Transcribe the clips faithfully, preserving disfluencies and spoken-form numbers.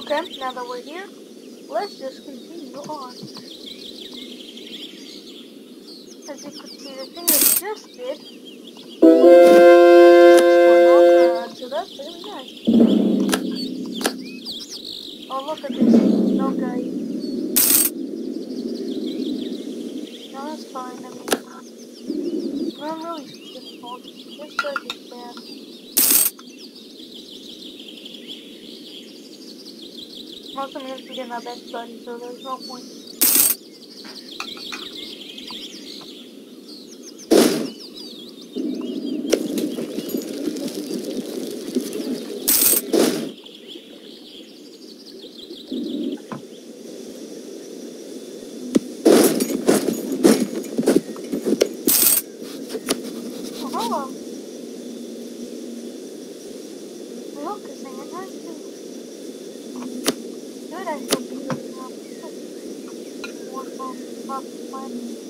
Okay, now that we're here, let's just continue on. As you could see, the thing that we just did, so that's really nice. Oh, look at this. No guy. No, that's fine. I mean, not really difficult. This guy is bad. Most of me is being my best buddy, so there's no point. Oh, look, it's saying nice things. Good, I feel good now. More fun, fun, fun.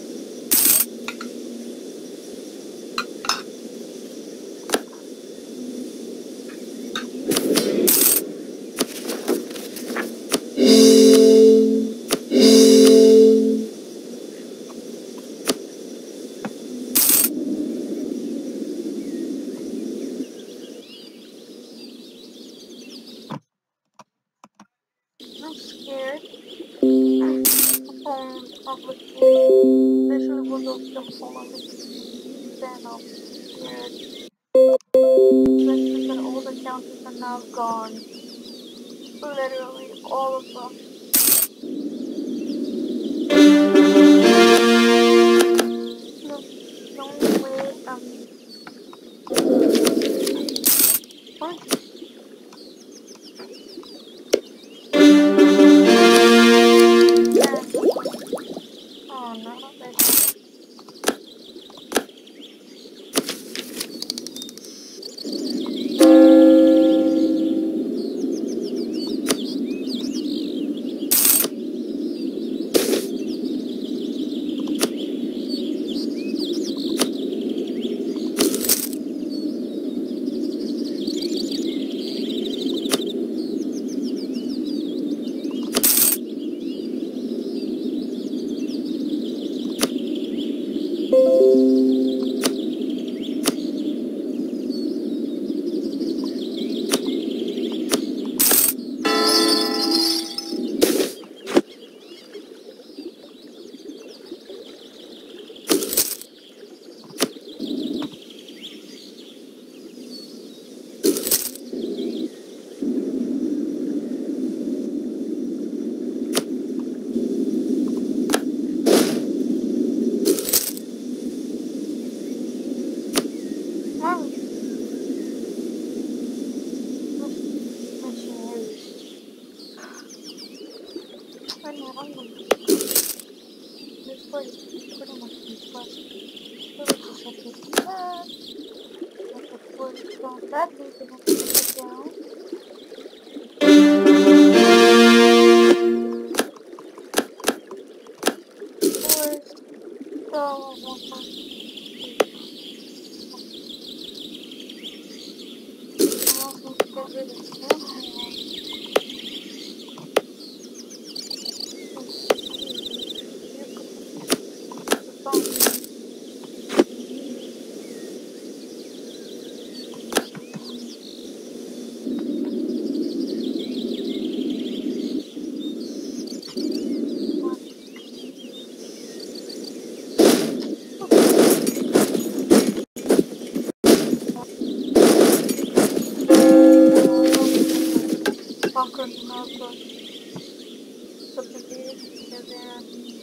I'm scared. I'm public. This really was a film on the channel. Scared. Especially that all the counters are now gone. Literally all of them. No, no way. Um. What? Oh no, that's this place is pretty much useless. So let's just set this back. Let the force go that way, then we'll take it down. Force, go, one more. I'm also going to get rid of this one. Bunker Marco subdivided into there.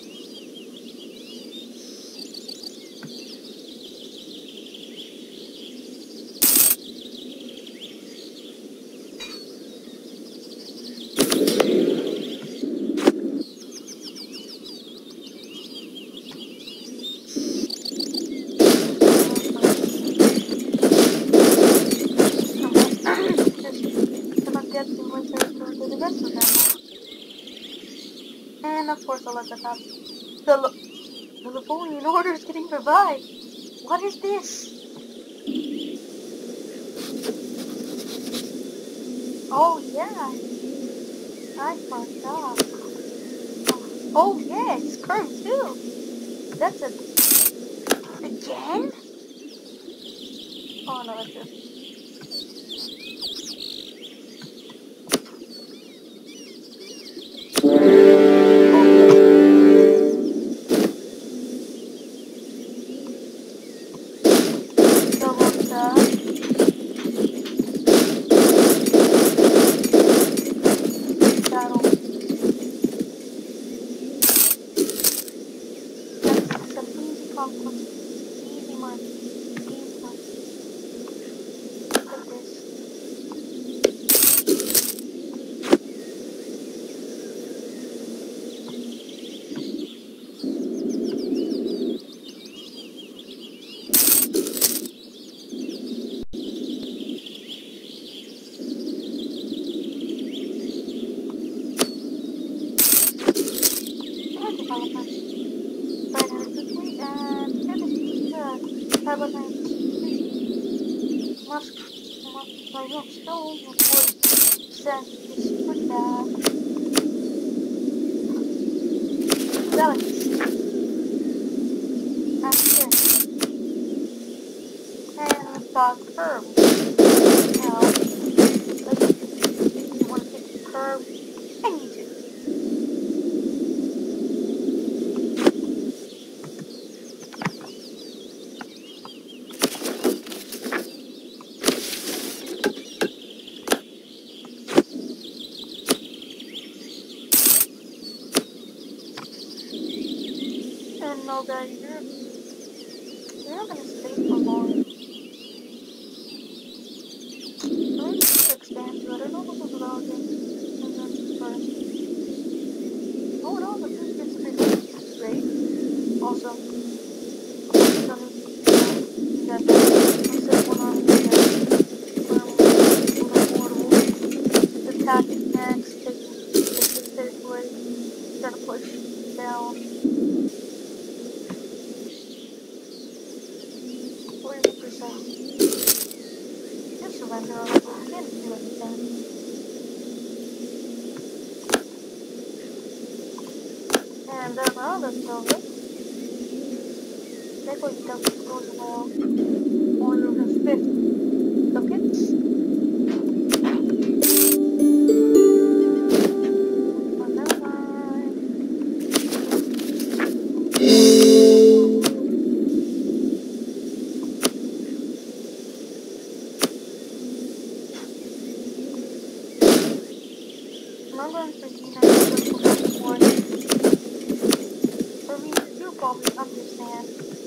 The rest of them. And of course I'll let them have the, the Livonian Order is getting revived. What is this? Oh yeah. I fucked up. Oh yeah, it's curved too. That's a again? Oh no, that's just double tap. That'll that's some easy conquest. Easy money. Easy money. Look at this. More development. Binary quickly and finish the carbonite three. Musk must my room stone with wood sand is for that. Delicacy. And this. And we got curve. Now, let's you want to get the curve. I need to. And know that you're you're not gonna stay for long. I need to expand to it. I don't know what was about it. And then first. Oh no, the food gets big. This is great. Awesome. Some that set one on the portable. Attack next, take take the territory, try to push down. Forty percent. Just surrender already. You can't do anything. And then now that's over. That's what you don't close them all. Order the fifth ducats. Oh, never mind. Number fifty-nine for For me, you probably understand.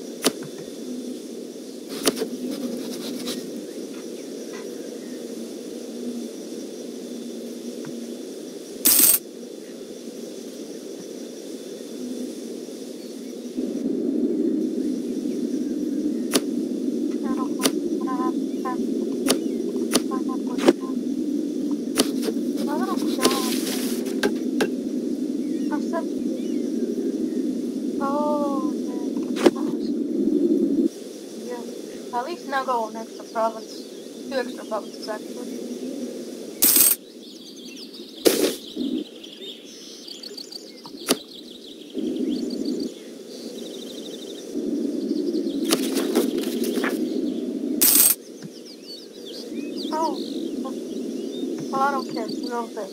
I don't know what I have to have. I'm not going to have. My little job. I'm such. Oh, yeah. At least now go an extra province. Two extra provinces, actually. Oh. Well, I don't care. It's real big.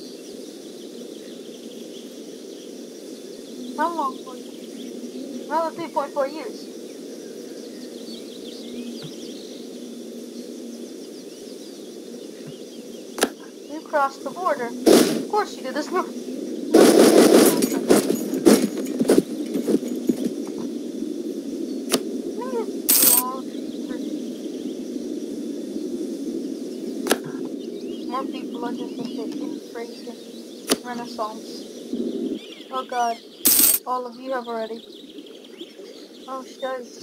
How long for you? Another three point four years. You crossed the border. Of course you did. There's no... More people are just in freaking Renaissance. Oh god. All of you have already. Oh, shucks.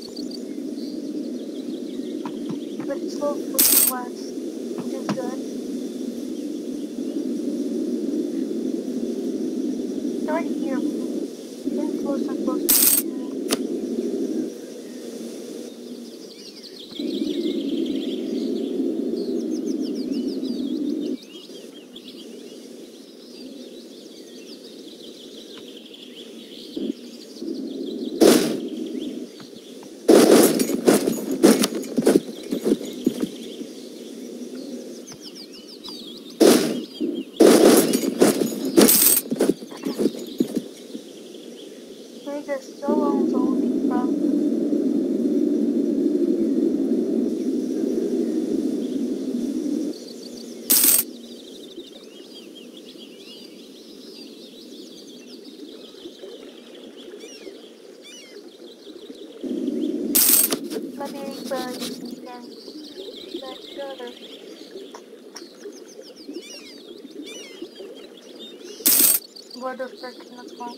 But it's slowly pushing west, which is good. It's right here. Getting closer and closer to me. just so long, so from. Maybe but you can back together. What the frick? That's fine.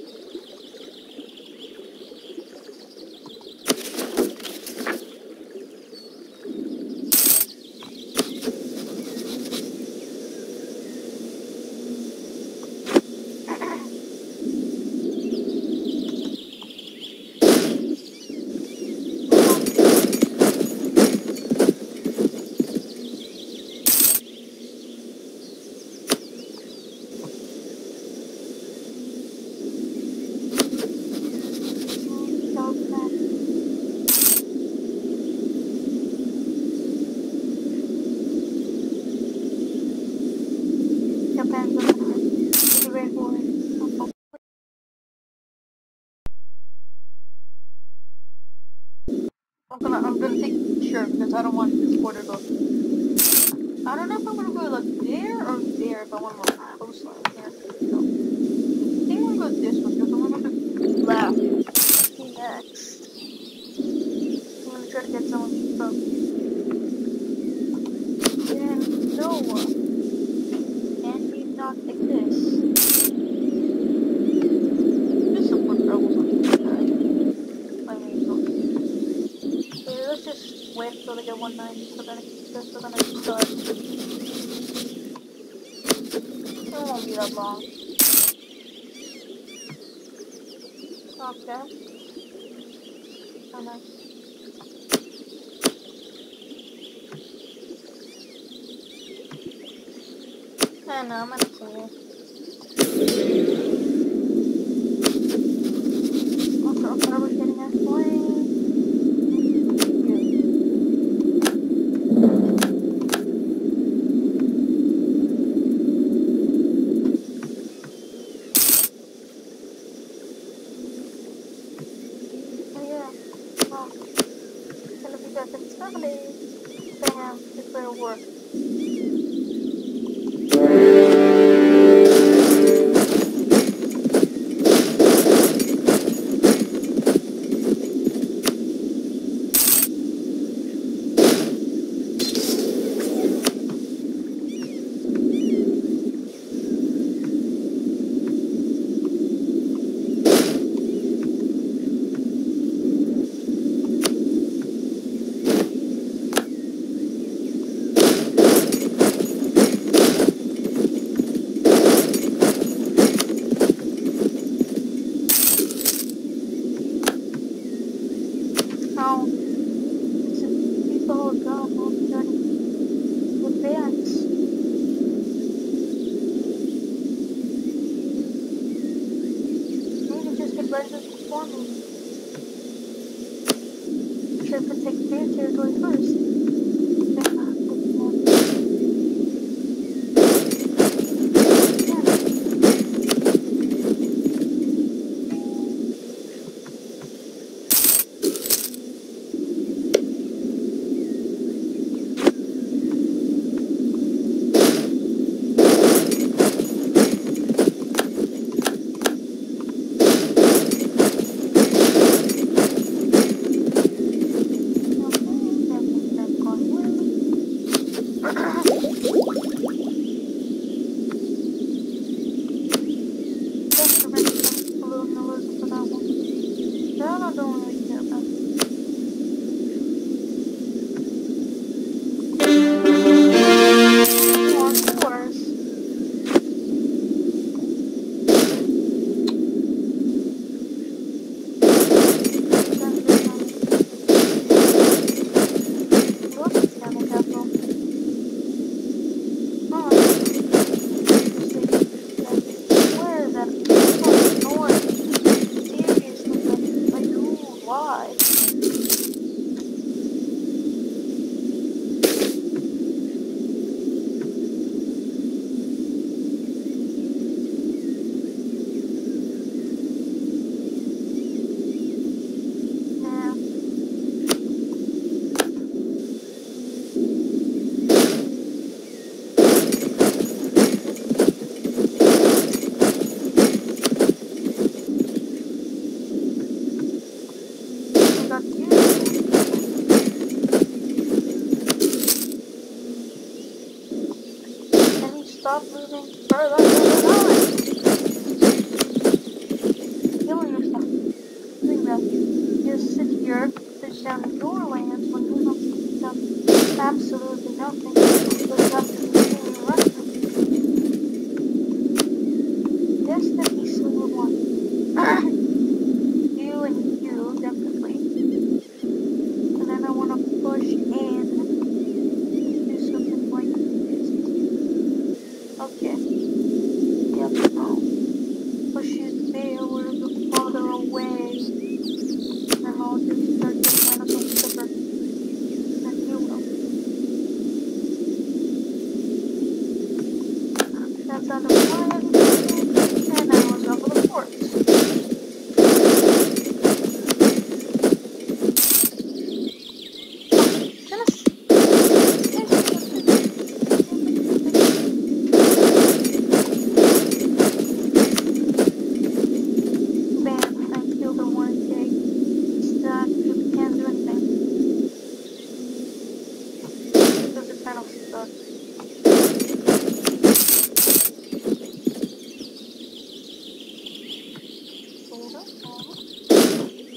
I'm gonna, I'm gonna take a picture because I don't want this border to. I don't know if I'm gonna go like there or there if I want to look closer here. So, I think I'm gonna go this one because I'm gonna go left next. I'm gonna try to get someone from. And no, and we not like this. Just some more troubles on this side. I mean, so. Okay, let's just wait until they get one ninety so then it's so then I can start. It won't be that long. Okay. Oh, nice. And now I'm gonna see you. Also, I'm probably getting a plane. Bam, declare war.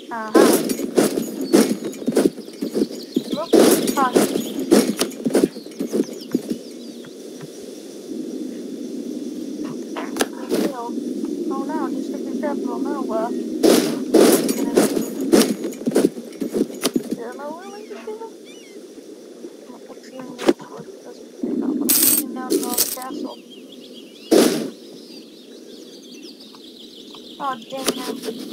Uh-huh. Look, huh. Oh no, just to be careful, no, uh, there's no really to do. Let's see in this one, this is not what I'm looking down on the castle. Oh, dang it.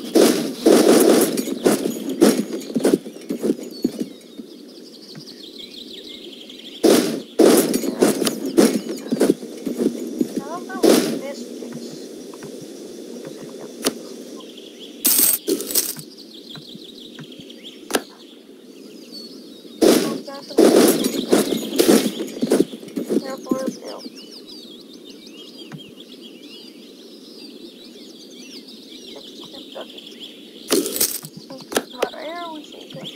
I don't know what this is. Therefore, still. sixty-two seconds. What are we shaping?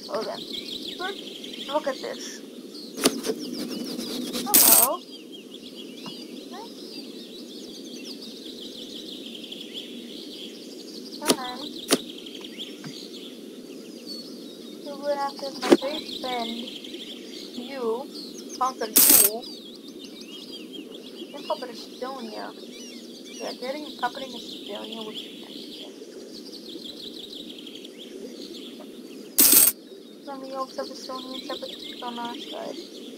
Oh then. Look, look at this. Hello. Alright. So what after my great friend, you, conquered you, then conquered Estonia. Yeah, getting conquering Estonia was Then we also have Estonian separatists on our side.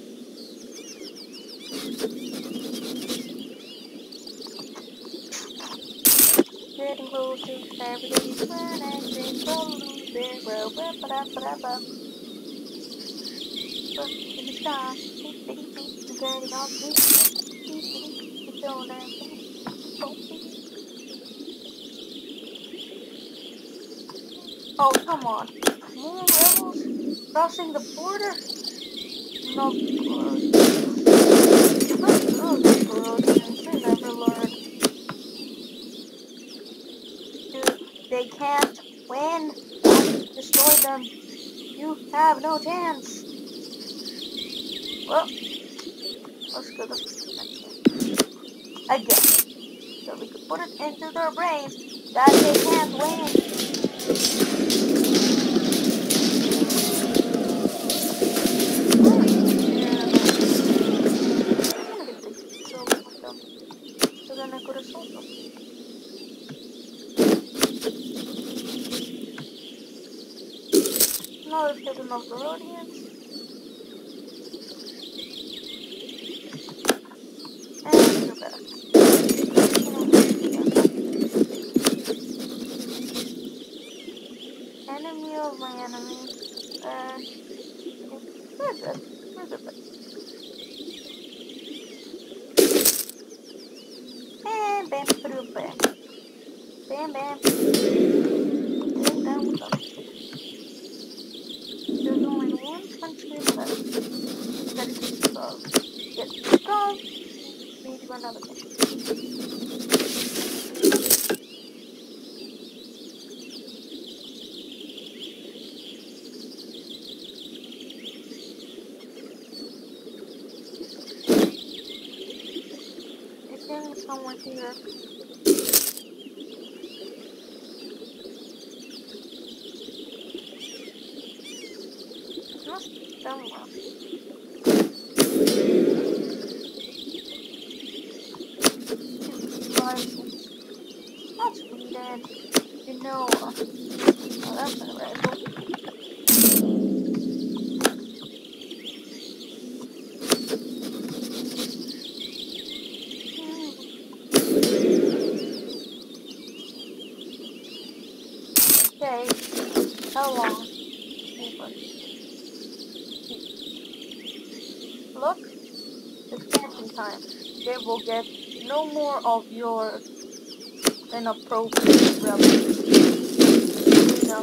Getting closer, everybody's running, they will lose their well, ba ba da ba da ba. But in the sky, beep beep beep, we're getting off beep beep beep, we're going out beep beep. Oh, come on. More rebels crossing the border? No good. Not good, Peruvians. They never learn. Dude, they can't win. Don't destroy them. You have no chance. Well, let's go to the next one. Again. So we could put it into their brains that they can't win. So then I could assault them. Now let's get enough Barodians. And you're back. Enemy of my enemy. Uh, we're good. We're good. Bam, bam, bam, bam. Bam, bam. Bam, down with them. There's only one country left. That is Gustav. Yes, Gustav. We need to run another mission. It's getting somewhere here. It must be somewhere. That's Sweden. You know. Oh, that's not right. Okay. How long? Look. Expansion time. They will get no more of your inappropriate rebels. No.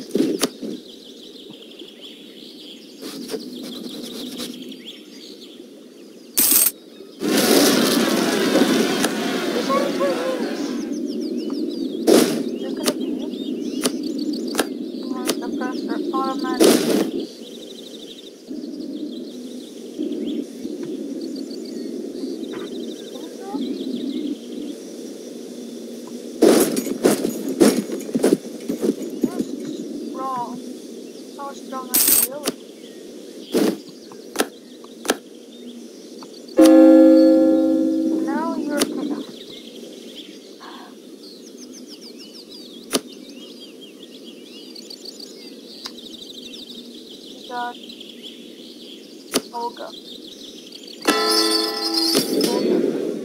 How strong are you? Now you're finished. You got Olga. Olga.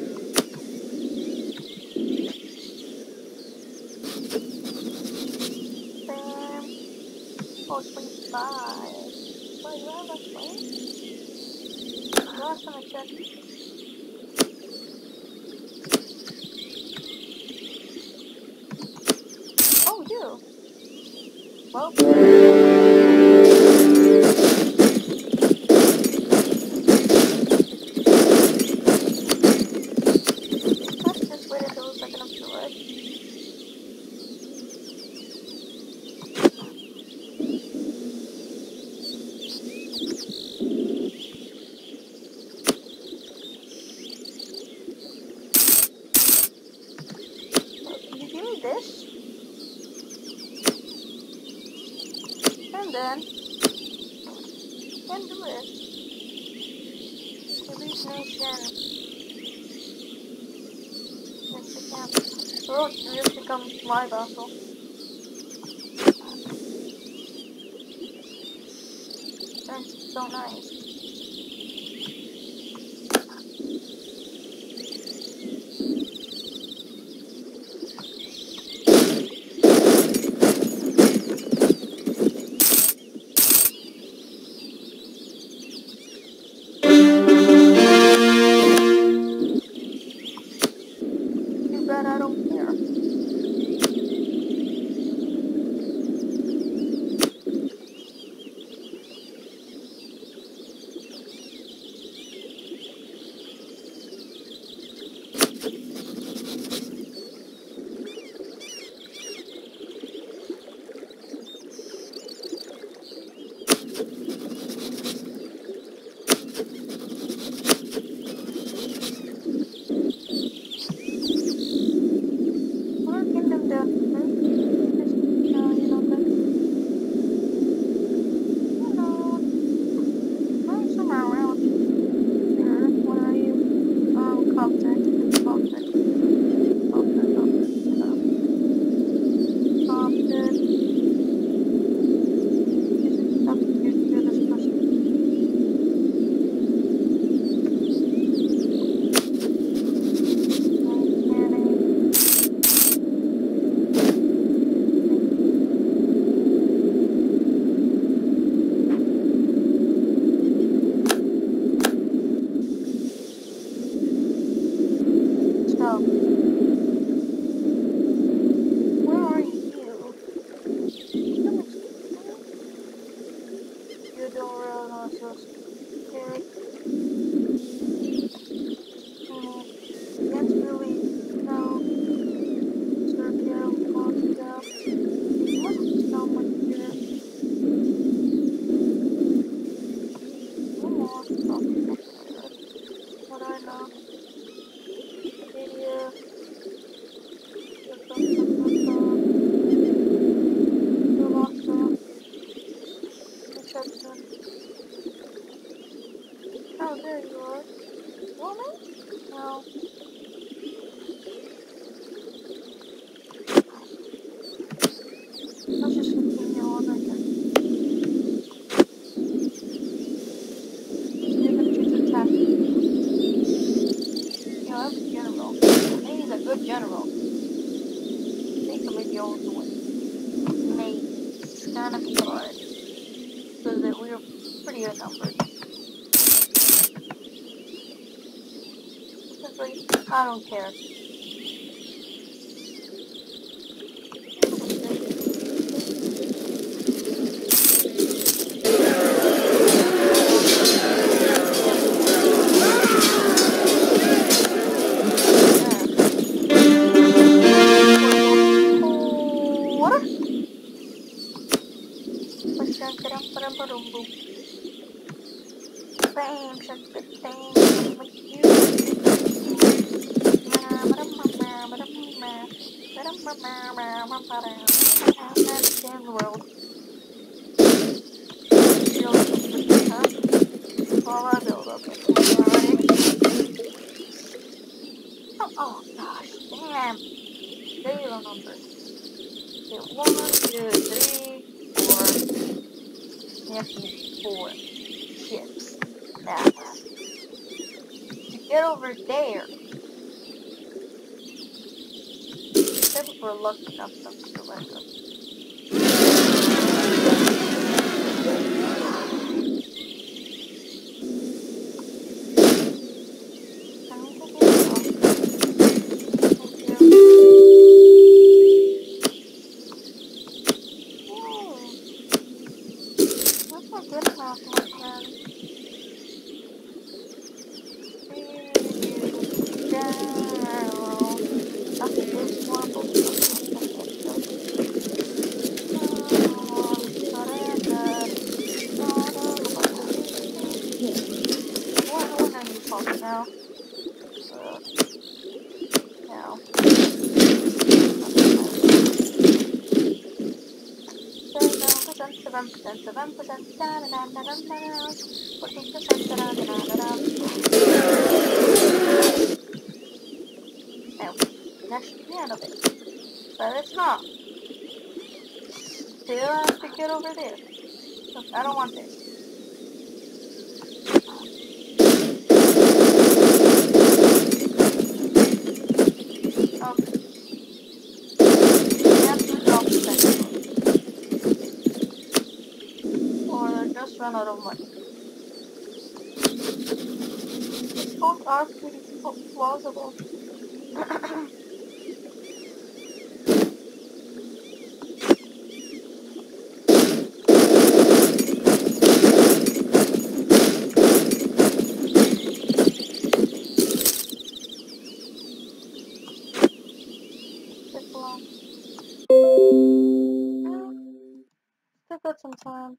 Bam. Oh, twenty-five. Wait, you have a plane? Last time I checked. Oh, you. Well. Let's just wait until the second of July. And then, can do it. Police Nation. Yes, I can. The road just becomes my vessel. That's so nice. Too bad I don't care. Oh, there you are. Woman? No. Let's just continue on right there. You're gonna choose to attack. You know, I'm a general. I think he's a good general. I think I'm the only one. Mate, it's gonna be hard. So that we're pretty outnumbered. I don't care. Bam, shut the thing with you. Understand the world. All our build up. Oh, oh gosh, damn. Zero numbers. Okay, one, two, three, four. We have to use four ships. Now, to get over there, except if we're lucky enough to surrender. Now, uh, now. So, no, percent, seven percent, seven percent, fourteen percent, now, that should be the end of it. But it's not. Still have to get over there. Look, I don't want this. Okay. We have to drop the second. Or just run out of money. Both are pretty plausible. Still got some time.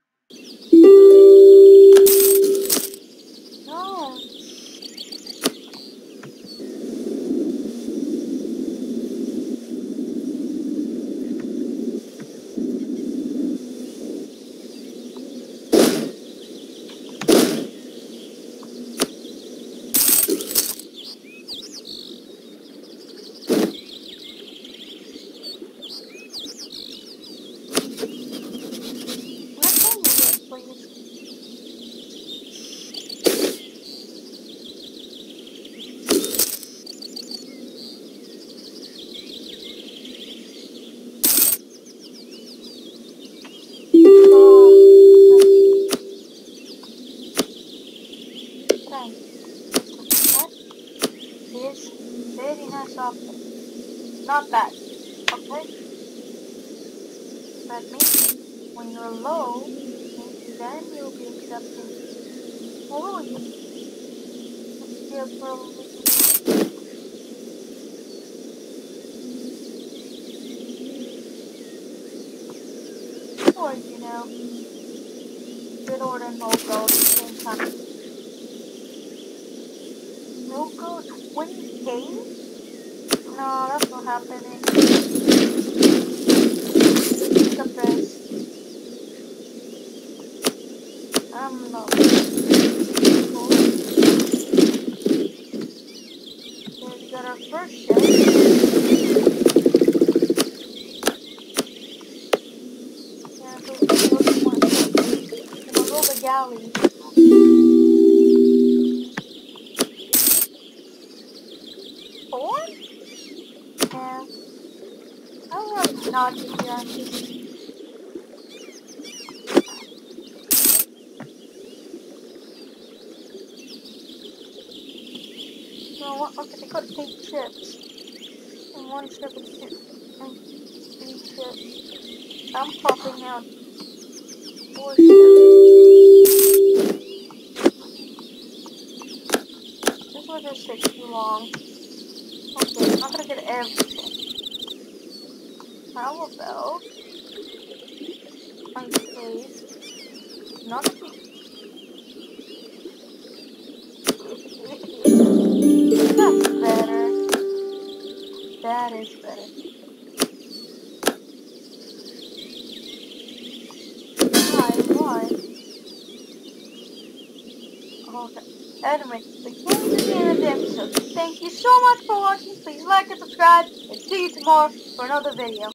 No. Very nice option. Not bad. Okay? But maybe when you're low, maybe then you'll be accepting more you. You're probably or you know, good order no go at the same time. No go twenty K? No, that's not happening. The best. I'm not. Okay, we got our first ship. Yeah, so we'll go to one. We'll go the galley. Four? Yeah. I love not to be honest. No, what? Okay, they got eight ships. And one ship is two. And three ships. I'm popping out four ships. This will just take too long. Okay, I'm not gonna get everything. How about I save not a That's better. That is better. Why? Why? Okay. Anyway, we came to the end of the episode. Thank you so much for watching. Please like and subscribe. And see you tomorrow for another video.